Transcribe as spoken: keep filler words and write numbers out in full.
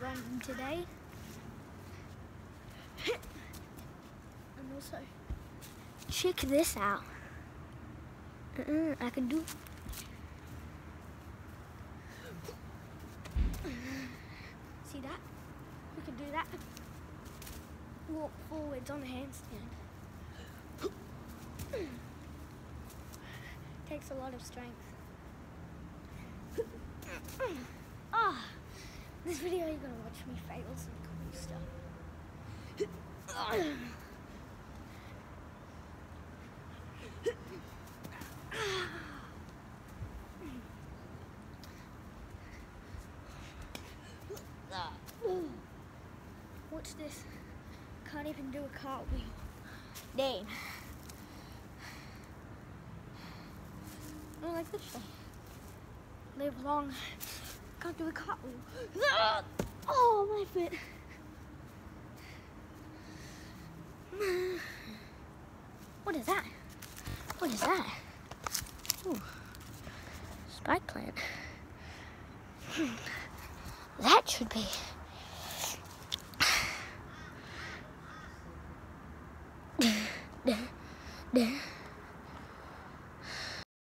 run today. And also, check this out. Uh-uh, I can do. See that? We can do that. Walk forwards on the handstand. Takes a lot of strength. Ah, oh, this video you're gonna watch me fail some cool stuff. Watch this. Can't even do a cartwheel. Dang. I like this thing. Live long. Can't do a cartwheel. Oh, my foot. What is that? What is that? Ooh. Spike plant. Hmm. That should be. Duh, duh, duh.